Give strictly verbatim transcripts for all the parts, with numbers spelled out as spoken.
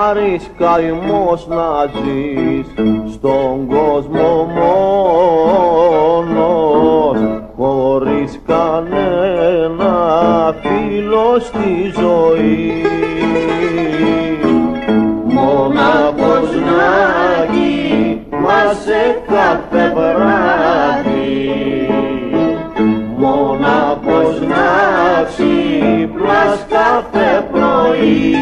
Βάρης καημός να ζεις στον κόσμο μόνος, χωρίς κανένα φίλο στη ζωή. Μοναχός να κοιμάσαι κάθε βράδυ, μοναχός να ξυπνάς κάθε πρωί,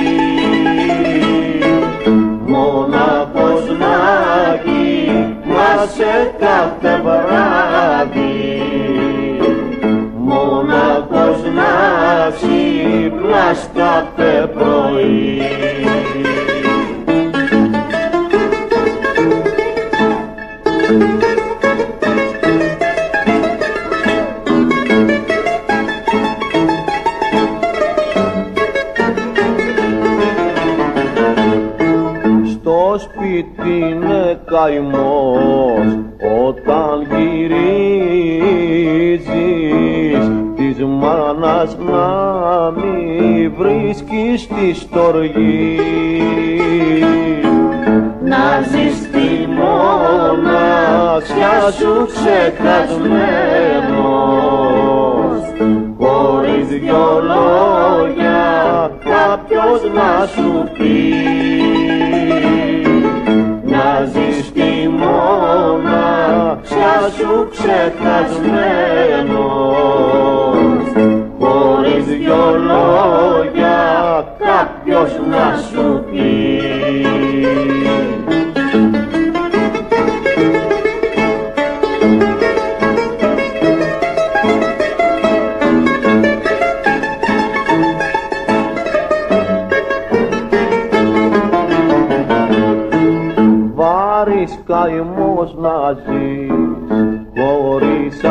μοναχός να κοιμάσαι κάθε βράδυ, μοναχός να ξυπνάς κάθε πρωί. Στο σπίτι είναι καημός όταν γυρίζεις, της μάνας να μη βρίσκεις τη στοργή. Να ζεις τη μοναξιά σου ξεχασμένος, χωρίς δυο λόγια κάποιος να σου πει. Να ζεις τη μοναξιά σου ξεχασμένος, χωρίς δυο λόγια κάποιος να σου πει. Βάρης καημός να ζεις χωρίς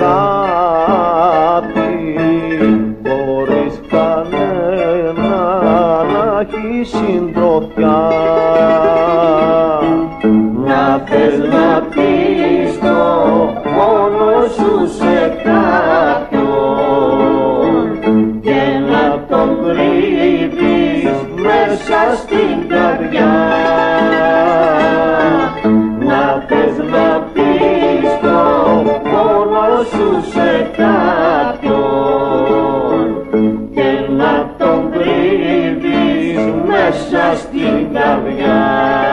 αγάπη, χωρίς κανένα να έχεις συντροφιά. Να θες να πεις το πόνο σου σε κάποιον και να τον κρύβεις μέσα στην καρδιά. Να θες να πεις το πόνο σου σε κάποιον και να τον κρύβεις μέσα στην καρδιά.